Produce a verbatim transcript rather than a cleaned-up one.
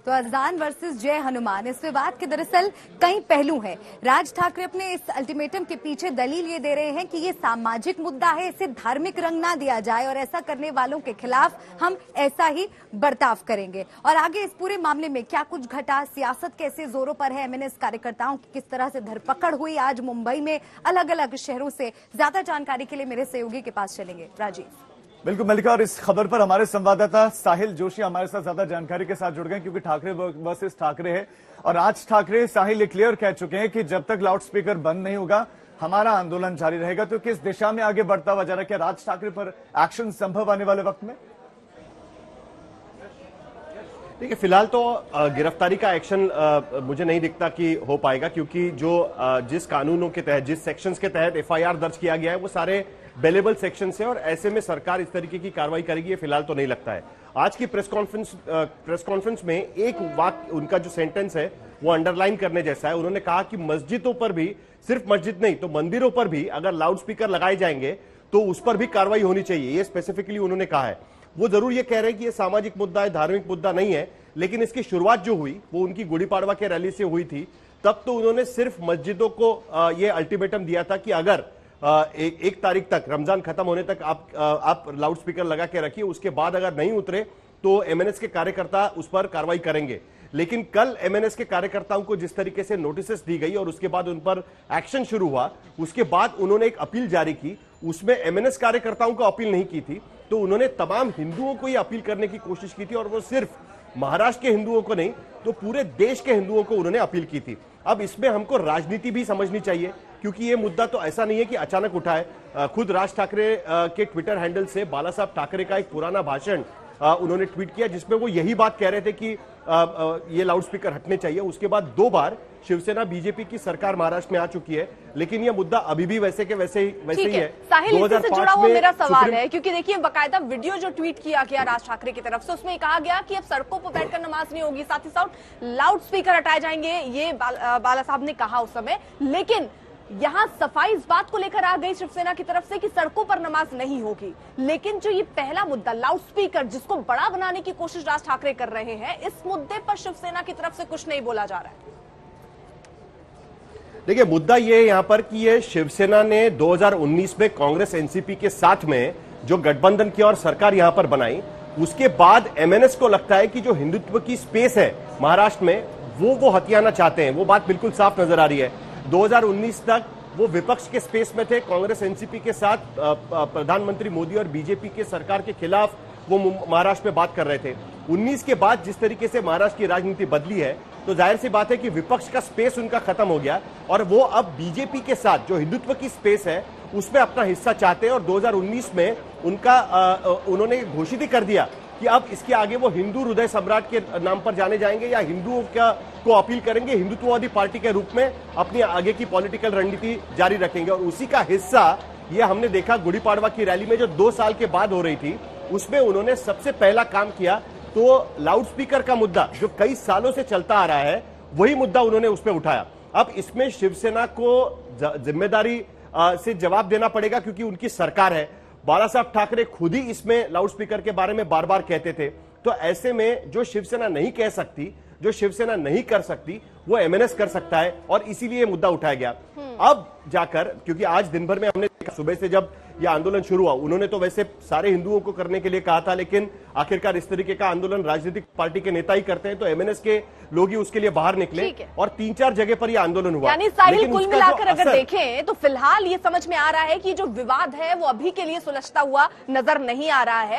तो अजान वर्सेस जय हनुमान, इस विवाद के दरअसल कई पहलू हैं। राज ठाकरे अपने इस अल्टीमेटम के पीछे दलील ये दे रहे हैं कि ये सामाजिक मुद्दा है, इसे धार्मिक रंग ना दिया जाए और ऐसा करने वालों के खिलाफ हम ऐसा ही बर्ताव करेंगे। और आगे इस पूरे मामले में क्या कुछ घटा, सियासत कैसे जोरों पर है, एमएनएस कार्यकर्ताओं की किस तरह से धरपकड़ हुई आज मुंबई में अलग अलग शहरों से, ज्यादा जानकारी के लिए मेरे सहयोगी के पास चलेंगे। राजीव। बिल्कुल मल्लिका, और इस खबर पर हमारे संवाददाता साहिल जोशी हमारे साथ ज्यादा जानकारी के साथ जुड़ गए, क्योंकि ठाकरे वर्सेस ठाकरे है और राज ठाकरे साहिल क्लियर कह चुके हैं कि जब तक लाउड स्पीकर बंद नहीं होगा हमारा आंदोलन जारी रहेगा। तो किस दिशा में आगे बढ़ता हुआ जा रहा है, क्या राज ठाकरे पर एक्शन संभव आने वाले वक्त में? देखिए, फिलहाल तो गिरफ्तारी का एक्शन मुझे नहीं दिखता कि हो पाएगा, क्योंकि जो जिस कानूनों के तहत, जिस सेक्शंस के तहत एफआईआर दर्ज किया गया है वो सारे बेलेबल सेक्शन है और ऐसे में सरकार इस तरीके की कार्रवाई करेगी ये फिलहाल तो नहीं लगता है। आज की प्रेस कॉन्फ्रेंस प्रेस कॉन्फ्रेंस में एक वाक्य, उनका जो सेंटेंस है वो अंडरलाइन करने जैसा है। उन्होंने कहा कि मस्जिदों पर भी, सिर्फ मस्जिद नहीं तो मंदिरों पर भी अगर लाउड स्पीकर लगाए जाएंगे तो उस पर भी कार्रवाई होनी चाहिए, ये स्पेसिफिकली उन्होंने कहा है। वो जरूर ये कह रहे हैं कि ये सामाजिक मुद्दा है, धार्मिक मुद्दा नहीं है, लेकिन इसकी शुरुआत जो हुई वो उनकी गुड़ी पाड़वा के रैली से हुई थी। तब तो उन्होंने सिर्फ मस्जिदों को ये अल्टीमेटम दिया था कि अगर एक, एक तारीख तक, रमजान खत्म होने तक आप आप लाउड स्पीकर लगा के रखिए, उसके बाद अगर नहीं उतरे तो एमएनएस के कार्यकर्ता उस पर कार्रवाई करेंगे। लेकिन कल एमएनएस के कार्यकर्ताओं को जिस तरीके से नोटिस दी गई और उसके बाद उन पर एक्शन शुरू हुआ, उसके बाद उन्होंने एक अपील जारी की, उसमें एमएनएस कार्यकर्ताओं को अपील नहीं की थी, तो उन्होंने तमाम हिंदुओं को यह अपील करने की कोशिश की थी और वो सिर्फ महाराष्ट्र के हिंदुओं को नहीं तो पूरे देश के हिंदुओं को उन्होंने अपील की थी। अब इसमें हमको राजनीति भी समझनी चाहिए, क्योंकि ये मुद्दा तो ऐसा नहीं है कि अचानक उठा है। खुद राज ठाकरे के ट्विटर हैंडल से बाला साहब ठाकरे का एक पुराना भाषण उन्होंने ट्वीट किया जिसमें वो यही बात कह रहे थे कि ये लाउड स्पीकर हटने चाहिए। उसके बाद दो बार शिवसेना बीजेपी की सरकार महाराष्ट्र में आ चुकी है, लेकिन ये मुद्दा अभी भी वैसे के वैसे ही वैसे ही है। साहिल, इससे से जुड़ा हुआ मेरा सवाल है, क्योंकि देखिए बकायदा वीडियो जो ट्वीट किया गया राज ठाकरे की तरफ से, उसमें कहा गया कि अब सड़कों पर बैठकर नमाज नहीं होगी, साथ ही साथ लाउड स्पीकर हटाए जाएंगे, ये बाला साहब ने कहा उस समय। लेकिन यहां सफाई इस बात को लेकर आ गई शिवसेना की तरफ से कि सड़कों पर नमाज नहीं होगी। लेकिन जो ये पहला मुद्दा लाउड स्पीकर, जिसको बड़ा बनाने की कोशिश राज ठाकरे कर रहे हैं, इस मुद्दे पर शिवसेना की तरफ से कुछ नहीं बोला जा रहा है। देखिए, मुद्दा ये यहां पर कि ये शिवसेना ने दो हज़ार उन्नीस में कांग्रेस एनसीपी के साथ में जो गठबंधन किया और सरकार यहां पर बनाई, उसके बाद एमएनएस को लगता है कि जो हिंदुत्व की स्पेस है महाराष्ट्र में वो वो हथियाना चाहते हैं। वो बात बिल्कुल साफ नजर आ रही है। दो हज़ार उन्नीस तक वो विपक्ष के स्पेस में थे, कांग्रेस एनसीपी के साथ प्रधानमंत्री मोदी और बीजेपी के सरकार के खिलाफ वो महाराष्ट्र में बात कर रहे थे। उन्नीस के बाद जिस तरीके से महाराष्ट्र की राजनीति बदली है, तो जाहिर सी बात है कि विपक्ष का स्पेस उनका खत्म हो गया और वो अब बीजेपी के साथ जो हिंदुत्व की स्पेस है उसमें अपना हिस्सा चाहते हैं। और दो हज़ार उन्नीस में उनका आ, उन्होंने घोषित ही कर दिया कि अब इसके आगे वो हिंदू हृदय सम्राट के नाम पर जाने जाएंगे या हिंदुओं का को अपील करेंगे, हिंदुत्ववादी पार्टी के रूप में अपनी आगे की पॉलिटिकल रणनीति जारी रखेंगे। और उसी का हिस्सा ये हमने देखा गुड़ी पाड़वा की रैली में जो दो साल के बाद हो रही थी, उसमें उन्होंने सबसे पहला काम किया तो लाउड स्पीकर का मुद्दा जो कई सालों से चलता आ रहा है, वही मुद्दा उन्होंने उसमें उठाया। अब इसमें शिवसेना को जिम्मेदारी से जवाब देना पड़ेगा, क्योंकि उनकी सरकार है। बाला साहब ठाकरे खुद ही इसमें लाउड स्पीकर के बारे में बार बार कहते थे। तो ऐसे में जो शिवसेना नहीं कह सकती, जो शिवसेना नहीं कर सकती, वो एमएनएस कर सकता है और इसीलिए मुद्दा उठाया गया। अब जाकर, क्योंकि आज दिन भर में हमने देखा, सुबह से जब यह आंदोलन शुरू हुआ, उन्होंने तो वैसे सारे हिंदुओं को करने के लिए कहा था, लेकिन आखिरकार इस तरीके का आंदोलन राजनीतिक पार्टी के नेता ही करते हैं, तो एमएनएस के लोग ही उसके लिए बाहर निकले और तीन चार जगह पर यह आंदोलन हुआ। यानी साहिल, कुल मिलाकर अगर देखें तो फिलहाल ये समझ में आ रहा है कि जो विवाद है वो अभी के लिए सुलझता हुआ नजर नहीं आ रहा है।